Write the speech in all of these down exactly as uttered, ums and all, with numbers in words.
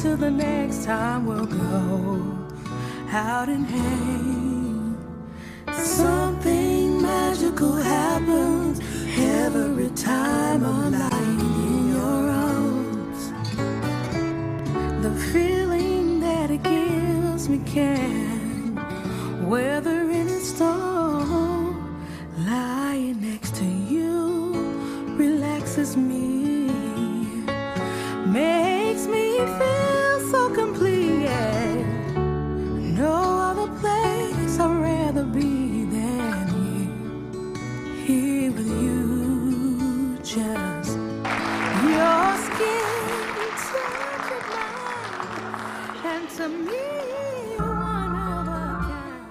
till the next time we'll go out and hang. Something magical happens every time I'm lying in your arms. The feeling that it gives me can weather any storm. Lying next to you relaxes me, makes me feel so complete. Yeah. No other place I'd rather be than here, here with you. Just your skin touching mine, and to me one of a kind.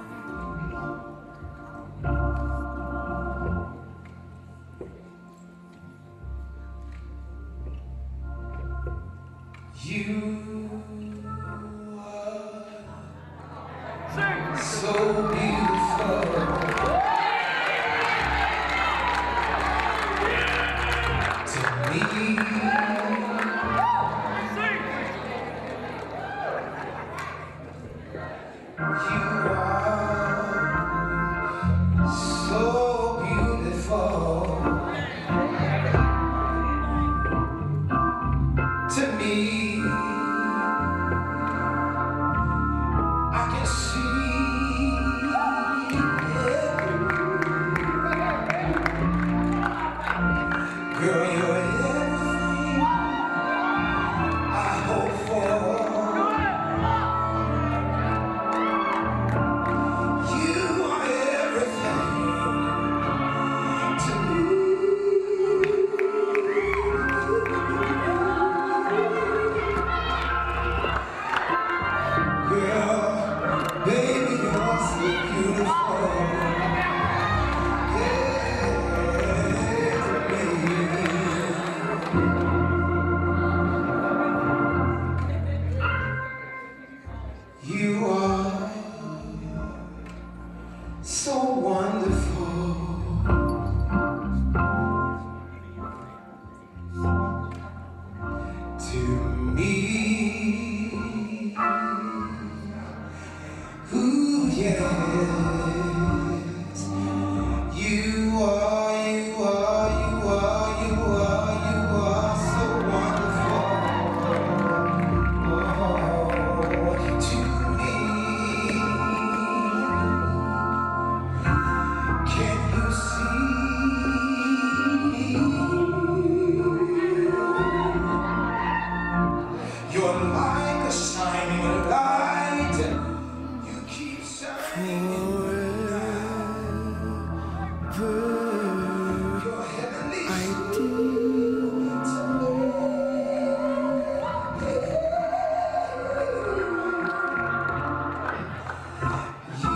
You are so beautiful to me. You are so beautiful to me. I can see it. Girl, you're everything I hope for. You are everything to me. Girl, baby, you're so beautiful. You are so wonderful to me. Ooh, yes. You are, you are, you are, you are, you are so wonderful. Oh, to me. Can you see? You're like a shining light. You keep shining in the night. You're heavenly sweet to me. You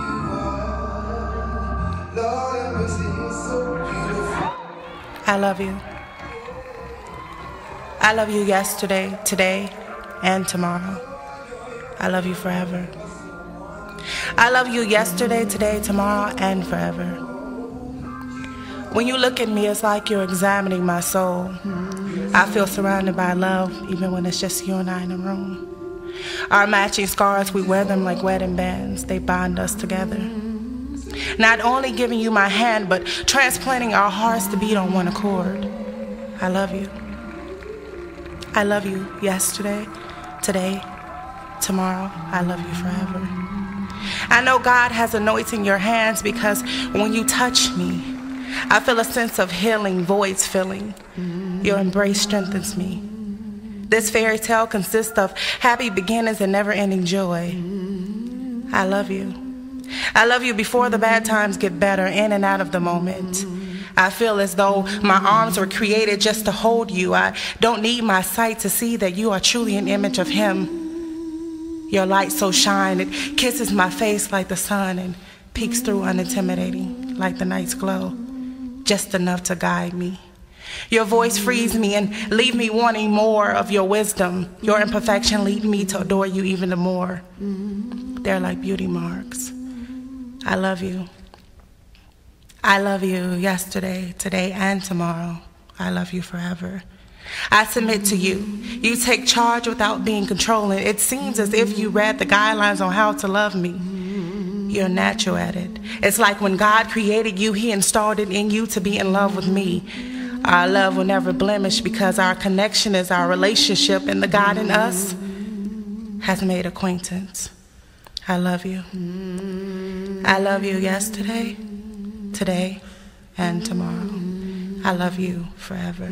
are, Lord have mercy, you're so beautiful. I love you. I love you yesterday, today, and tomorrow. I love you forever. I love you yesterday, today, tomorrow, and forever. When you look at me, it's like you're examining my soul. I feel surrounded by love, even when it's just you and I in the room. Our matching scars, we wear them like wedding bands. They bind us together. Not only giving you my hand, but transplanting our hearts to beat on one accord. I love you. I love you yesterday, today, tomorrow. I love you forever. I know God has anointing your hands because when you touch me, I feel a sense of healing, voids filling. Your embrace strengthens me. This fairy tale consists of happy beginnings and never-ending joy. I love you. I love you before the bad times get better, in and out of the moment. I feel as though my arms were created just to hold you. I don't need my sight to see that you are truly an image of Him. Your light so shine, it kisses my face like the sun and peeks through unintimidating like the night's glow, just enough to guide me. Your voice frees me and leave me wanting more of your wisdom. Your imperfection lead me to adore you even the more. They're like beauty marks. I love you. I love you yesterday, today, and tomorrow. I love you forever. I submit to you. You take charge without being controlling. It seems as if you read the guidelines on how to love me. You're natural at it. It's like when God created you, he installed it in you to be in love with me. Our love will never blemish because our connection is our relationship, and the God in us has made acquaintance. I love you. I love you yesterday, today, and tomorrow. I love you forever.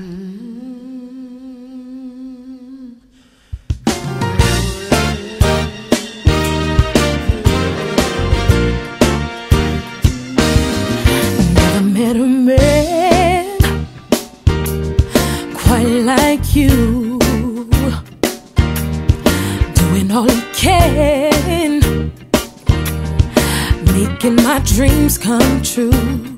Met a man quite like you, doing all he can, making my dreams come true.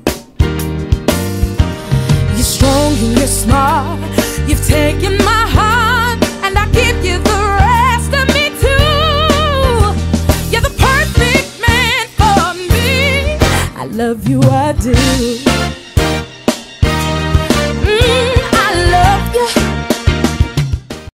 You're strong and you're smart, you've taken my heart, and I give you the rest of me too. You're the perfect man for me. I love you, I do.